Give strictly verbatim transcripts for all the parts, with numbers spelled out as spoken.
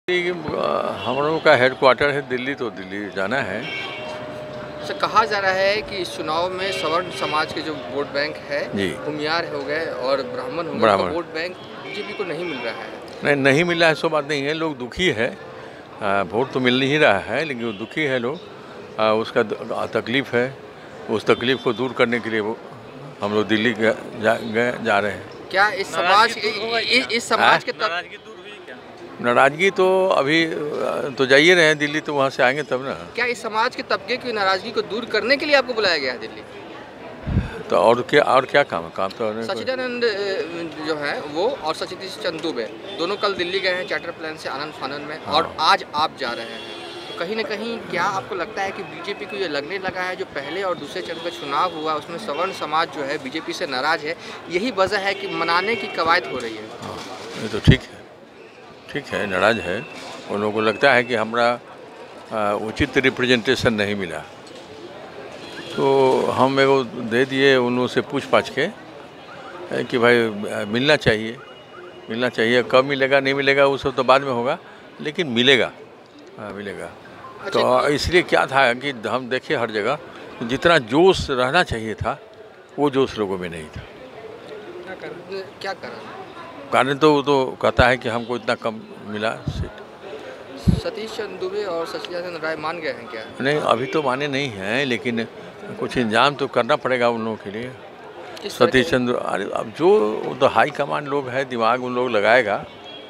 हम लोगों का हेडक्वार्टर है दिल्ली, तो दिल्ली जाना है। सर, कहा जा रहा है कि इस चुनाव में सवर्ण समाज के जो वोट बैंक है, भूमियार हो गए और ब्राह्मण हो गए, तो वोट बैंक बीजेपी को नहीं मिल रहा है। नहीं नहीं मिल रहा है, सो बात नहीं है। लोग दुखी है, वोट तो मिल नहीं रहा है, लेकिन दुखी है लोग, आ, उसका तकलीफ़ है। उस तकलीफ़ को दूर करने के लिए वो हम लोग दिल्ली गए जा, जा रहे हैं। क्या इस समाज इस, इस समाज के नाराजगी दूर हुई क्या? नाराजगी तो अभी तो जाइए रहे हैं दिल्ली, तो वहाँ से आएंगे तब ना। क्या इस समाज के तबके की नाराजगी को दूर करने के लिए आपको बुलाया गया है दिल्ली? तो और क्या और क्या काम है? काम तो सच्चिदानंद जो है वो और सतीश चंद्र दुबे दोनों कल दिल्ली गए हैं चार्टर प्लान से आनंद फानन में, और आज आप जा रहे हैं। तो कहीं ना कहीं क्या आपको लगता है कि बीजेपी को ये लगने लगा है जो पहले और दूसरे चरण का चुनाव हुआ उसमें सवर्ण समाज जो है बीजेपी से नाराज है, यही वजह है कि मनाने की कवायद हो रही है? हाँ, ये तो ठीक है, ठीक है, नाराज है। उन लोगों को लगता है कि हमारा उचित रिप्रेजेंटेशन नहीं मिला, तो हम मेरे को दे दिए उन लोगों से पूछ पाछ के कि भाई मिलना चाहिए, मिलना चाहिए। कब मिलेगा नहीं मिलेगा वो सब तो बाद में होगा, लेकिन मिलेगा, हाँ मिलेगा। तो इसलिए क्या था कि हम देखे हर जगह जितना जोश रहना चाहिए था वो जोश लोगों में नहीं था। क्या कारण? क्या कारण? कारण तो वो तो कहता है कि हमको इतना कम मिला सीट। सतीश चंद्र दुबे और सच्चिदानंद राय मान गए हैं क्या? नहीं, अभी तो माने नहीं हैं, लेकिन कुछ इंतजाम तो करना पड़ेगा उन लोगों के लिए। सतीश चंद्र, अरे अब जो तो हाई कमांड लोग है, दिमाग उन लोग लगाएगा।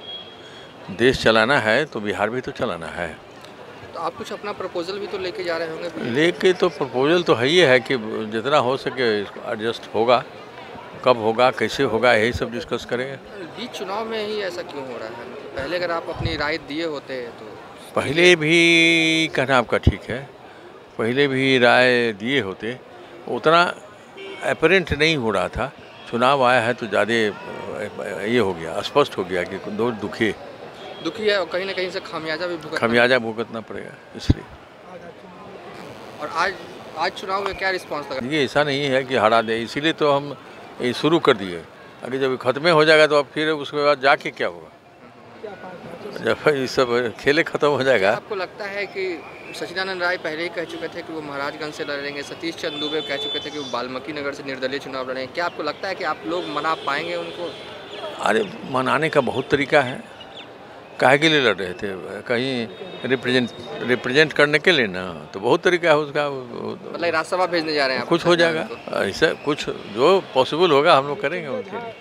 देश चलाना है तो बिहार भी तो चलाना है। तो आप कुछ अपना प्रपोजल भी तो लेके जा रहे होंगे? लेके तो प्रपोजल तो है ही है कि जितना हो सके इसको एडजस्ट होगा, कब होगा, कैसे होगा, यही सब डिस्कस करेंगे। बीच चुनाव में ही ऐसा क्यों हो रहा है? पहले अगर आप अपनी राय दिए होते तो। पहले भी कहना आपका ठीक है, पहले भी राय दिए होते, उतना अपरेंट नहीं हो रहा था। चुनाव आया है तो ज़्यादा ये हो गया, स्पष्ट हो गया कि दो दुखी दुखी है और कहीं ना कहीं से खामियाजा भी भुगतना खामियाजा भुगतना पड़ेगा, इसलिए। और आज आज चुनाव में क्या रिस्पांस लगा? ये ऐसा नहीं है कि हरा दे, इसीलिए तो हम ये शुरू कर दिए। अगर जब खत्म हो जाएगा तो अब फिर उसके बाद जाके क्या होगा, जब ये सब खेले खत्म हो जाएगा। आपको लगता है कि सच्चिदानंद राय पहले ही कह चुके थे कि वो महाराजगंज से लड़ेंगे, सतीश चंद्र दुबे कह चुके थे कि वो वाल्मीकि नगर से निर्दलीय चुनाव लड़ेंगे, क्या आपको लगता है कि आप लोग मना पाएंगे उनको? अरे मनाने का बहुत तरीका है। काहे के लिए लड़ रहे थे? कहीं रिप्रेजेंट रिप्रेजेंट करने के लिए ना, तो बहुत तरीका है उसका। मतलब राज्यसभा भेजने जा रहे हैं? कुछ हो जाएगा ऐसा, कुछ जो पॉसिबल होगा हम लोग करेंगे उनके लिए।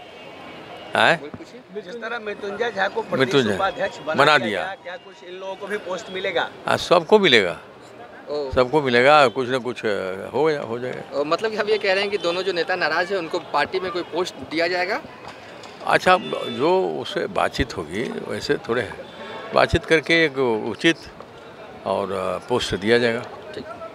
जिस तरह मृत्युंजय झा को उपाध्यक्ष बना दिया, क्या कुछ इन लोगों को भी पोस्ट मिलेगा? सबको मिलेगा, सबको मिलेगा, कुछ ना कुछ हो हो जाएगा। मतलब कि हम ये कह रहे हैं कि दोनों जो नेता नाराज है उनको पार्टी में कोई पोस्ट दिया जाएगा? अच्छा, जो उससे बातचीत होगी वैसे थोड़े है, बातचीत करके एक उचित और पोस्ट दिया जाएगा। ठीक।